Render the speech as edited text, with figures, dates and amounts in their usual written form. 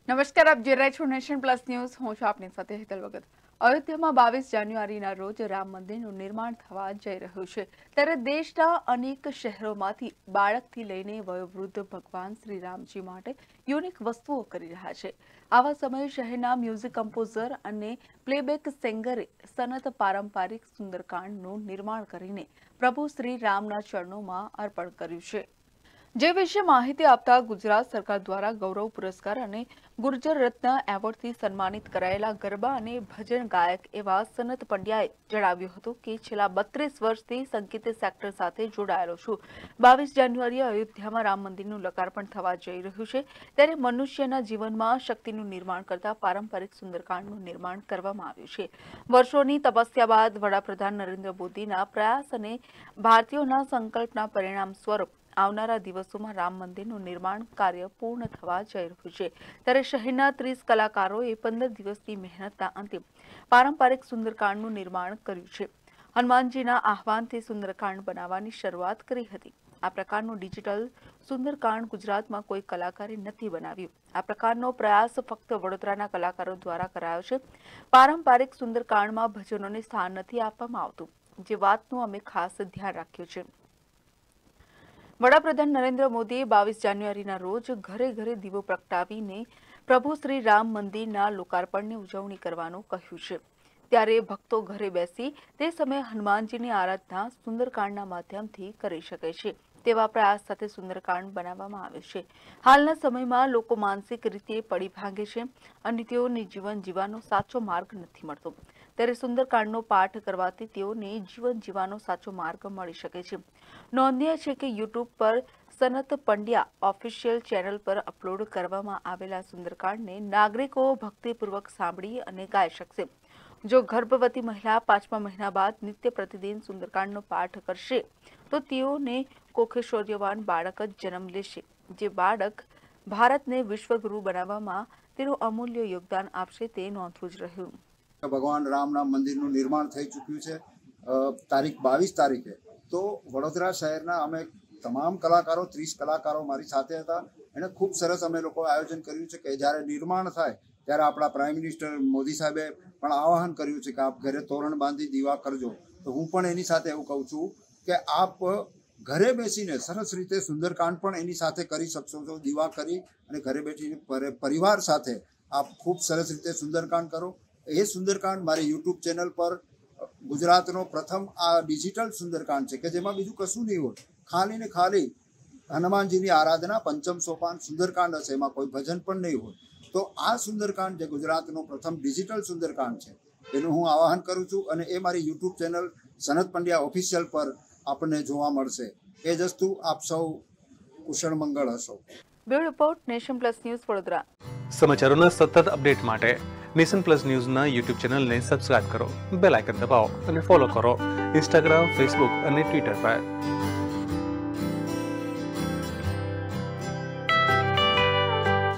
નમસ્કાર, આપ જોઈ રહ્યા છો નેશન પ્લસ ન્યૂઝ. હું છું આપની સાથે હેતલ વગર. અયોધ્યામાં 22 જાન્યુઆરીના રોજ રામ મંદિરનું નિર્માણ થવા જઈ રહ્યું છે. ત્યારે દેશના અનેક શહેરોમાંથી બાળકથી લઈને વયોવૃદ્ધ ભગવાન શ્રી રામજી માટે યુનિક વસ્તુઓ કરી રહ્યા છે. આવા સમયે શહેરના મ્યુઝિક કમ્પોઝર અને પ્લેબેક સિંગરે સનત પારંપરિક સુંદરકાંડનું નિર્માણ કરીને પ્રભુ શ્રી રામના ચરણોમાં અર્પણ કર્યું છે. જે વિશે માહિતી આપતા ગુજરાત સરકાર દ્વારા ગૌરવ પુરસ્કાર અને ગુર્જર રત્ન એવોર્ડથી સન્માનિત કરાયેલા ગરબા અને ભજન ગાયક એવા સનત પંડ્યાએ જણાવ્યું હતું કે છેલ્લા 32 વર્ષથી સંકેત સેક્ટર સાથે જોડાયેલો છું. 22 જાન્યુઆરીએ અયોધ્યામાં રામ મંદિરનું લોકાર્પણ થવા જઈ રહ્યું છે. ત્યારે મનુષ્યના જીવનમાં શક્તિનું નિર્માણ કરતા પારંપરિક સુંદરકાંડનું નિર્માણ કરવામાં આવ્યું છે. વર્ષોની તપસ્યા બાદ વડાપ્રધાન નરેન્દ્ર મોદીના પ્રયાસ અને ભારતીયોના સંકલ્પના પરિણામ સ્વરૂપ આવનારા દિવસોમાં રામ મંદિરનું નિર્માણ કાર્ય પૂર્ણ થવા જઈ રહ્યું છે. ત્યારે શહેરના 30 કલાકારોએ 15 દિવસની મહેનતના અંતે પારંપરિક સુંદરકાંડનું નિર્માણ કર્યું છે. હનુમાનજીના આહવાનથી સુંદરકાંડ બનાવવાની શરૂઆત કરી હતી. આ પ્રકારનું ડિજિટલ સુંદરકાંડ ગુજરાતમાં કોઈ કલાકારે નથી બનાવ્યું. આ પ્રકારનો પ્રયાસ ફક્ત વડોદરાના કલાકારો દ્વારા કરાયો છે. પારંપરિક સુંદરકાંડમાં ભજનોને સ્થાન નથી આપવામાં આવતું, જે વાતનું અમે ખાસ ધ્યાન રાખ્યું છે. વડાપ્રધાન નરેન્દ્ર મોદીએ 22 જાન્યુઆરીના રોજ ઘરે ઘરે દીવો પ્રગટાવીને પ્રભુ શ્રી રામ મંદિરના લોકાર્પણની ઉજવણી કરવાનું કહ્યું છે. ત્યારે ભક્તો ઘરે બેસી તે સમયે હનુમાનજીની આરાધના સુંદરકાંડના માધ્યમથી કરી શકે છે તેવા પ્રયાસ સાથે સુંદરકાંડ બનાવવામાં આવે છે. હાલના સમયમાં લોકો માનસિક રીતે પડી ભાંગે છે અને તેઓને જીવન જીવવાનો સાચો માર્ગ નથી મળતો. ત્યારે સુંદરકાંડનો પાઠ કરવાથી તેઓને જીવન જીવવાનો સાચો માર્ગ મળી શકે છે. નોંધનીય છે કે યુટ્યુબ પર સનત પંડ્યા ઓફિશિયલ ચેનલ પર અપલોડ કરવામાં આવેલા સુંદરકાંડને નાગરિકો ભક્તિપૂર્વક સાંભળી અને ગાઈ શકશે. જો ગર્ભવતી મહિલા 5મા મહિના બાદ નિત્ય પ્રતિદિન સુંદરકાંડનો પાઠ કરશે તો તેઓને કોખેશ્વર્યવાન બાળક જ જન્મ લેશે. જે બાળક ભારતને વિશ્વગુરુ બનાવવામાં તેનું અમૂલ્ય યોગદાન આપશે તે નોંધવું જ રહ્યું. ભગવાન રામના મંદિરનું નિર્માણ થઈ ચૂક્યું છે. તારીખ 22 તારીખે તો વડોદરા શહેરના અમે તમામ કલાકારો 30 કલાકારો મારી સાથે હતા. એને ખૂબ સરસ અમે લોકો આયોજન કર્યું છે કે જ્યારે નિર્માણ થાય ત્યારે આપણા પ્રાઇમ મિનિસ્ટર મોદી સાહેબે પણ આહવાન કર્યું છે કે આપ ઘરે તોરણ બાંધી દીવા કરજો. તો હું પણ એની સાથે એવું કહું છું કે આપ ઘરે બેસીને સરસ રીતે સુંદરકાંડ પણ એની સાથે કરી શકશો છો. દીવા કરી અને ઘરે બેસીને પરિવાર સાથે આપ ખૂબ સરસ રીતે સુંદરકાંડ કરો. એ સુંદરકાંડ મારી યુટ્યુબ ચેનલ પર ગુજરાતનો પ્રથમ આ ડિજિટલ સુંદરકાંડ છે કે જેમાં બીજું કશું નહીં હોય, ખાલી ને ખાલી હનુમાનજીની આરાધના પંચમ સોપાન સુંદરકાંડ હશે, એમાં કોઈ ભજન પણ નહીં હોય. તો આ સુંદરકાંડ જે ગુજરાતનો પ્રથમ ડિજિટલ સુંદરકાંડ છે એનું હું આવાહન કરું છું અને એ મારી YouTube channel Sanat Pandya official પર આપણને જોવા મળશે. એ જ વસ્તુ આપ સૌ કુશળ મંગળ હશો. Bureau report, nation plus news, Vadodara. સમાચારોના સતત અપડેટ માટે નેશન પ્લસ ન્યૂઝના યુટ્યુબ ચેનલને સબસ્ક્રાઇબ કરો, બેલ આઇકન દબાવો અને ફોલો કરો ઇન્સ્ટાગ્રામ, ફેસબુક અને ટ્વિટર પર.